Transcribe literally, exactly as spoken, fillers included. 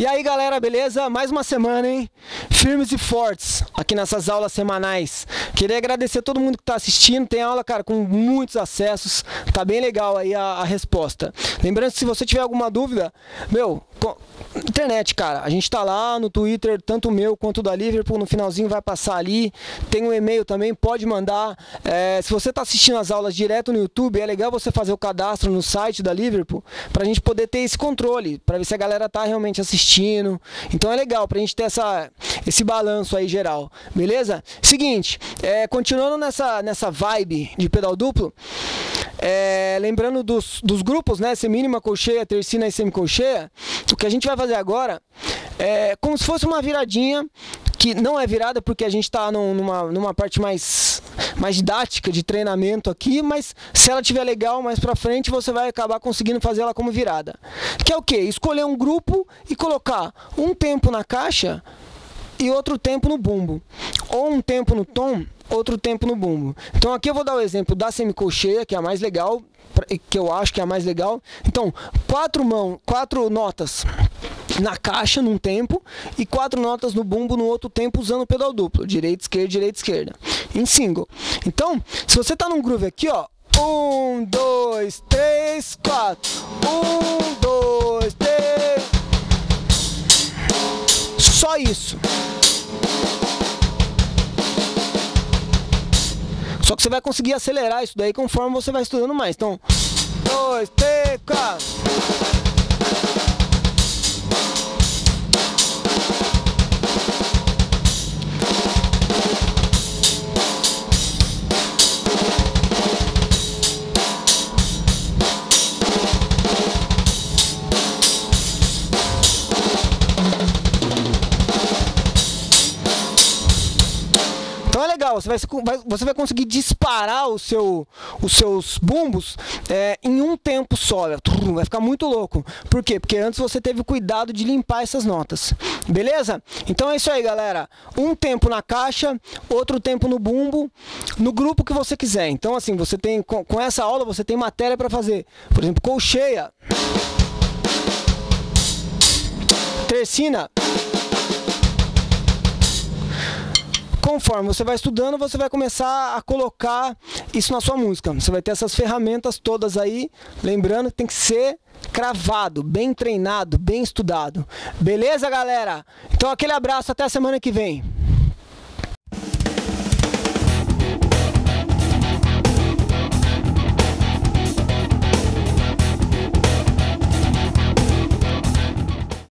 E aí galera, beleza? Mais uma semana, hein? Firmes e fortes aqui nessas aulas semanais. Queria agradecer a todo mundo que tá assistindo. Tem aula, cara, com muitos acessos. Tá bem legal aí a, a resposta. Lembrando que se você tiver alguma dúvida, meu, internet, cara, a gente tá lá no Twitter, tanto o meu quanto o da Liverpool, no finalzinho vai passar ali. Tem um e-mail também, pode mandar. É, se você tá assistindo as aulas direto no YouTube, é legal você fazer o cadastro no site da Liverpool, pra gente poder ter esse controle, pra ver se a galera tá realmente assistindo. Então é legal pra gente ter essa, esse balanço aí geral, beleza? Seguinte, é, continuando nessa, nessa vibe de pedal duplo, é, lembrando dos, dos grupos, né? Semínima, colcheia, tercina e semicolcheia. O que a gente vai fazer agora é como se fosse uma viradinha, que não é virada porque a gente está numa, numa parte mais, mais didática de treinamento aqui, mas se ela estiver legal mais pra frente, você vai acabar conseguindo fazer ela como virada. Que é o quê? Escolher um grupo e colocar um tempo na caixa e outro tempo no bumbo, ou um tempo no tom, outro tempo no bumbo. Então aqui eu vou dar o exemplo da semicolcheia, que é a mais legal, que eu acho que é a mais legal. Então, quatro mãos, quatro notas na caixa num tempo e quatro notas no bumbo no outro tempo, usando o pedal duplo, direita, esquerda, direita, esquerda, em single. Então, se você tá num groove aqui, ó, um, dois, três, quatro, um, dois, três, só isso. Só que você vai conseguir acelerar isso daí conforme você vai estudando mais. Então, dois, três, quatro. Então é legal, você vai, você vai conseguir disparar o seu, os seus bumbos é, em um tempo só, vai ficar muito louco. Por quê? Porque antes você teve o cuidado de limpar essas notas, beleza? Então é isso aí, galera, um tempo na caixa, outro tempo no bumbo, no grupo que você quiser. Então assim, você tem, com, com essa aula você tem matéria para fazer, por exemplo, colcheia, tercina. Conforme você vai estudando, você vai começar a colocar isso na sua música. Você vai ter essas ferramentas todas aí. Lembrando que tem que ser cravado, bem treinado, bem estudado. Beleza, galera? Então aquele abraço, até a semana que vem.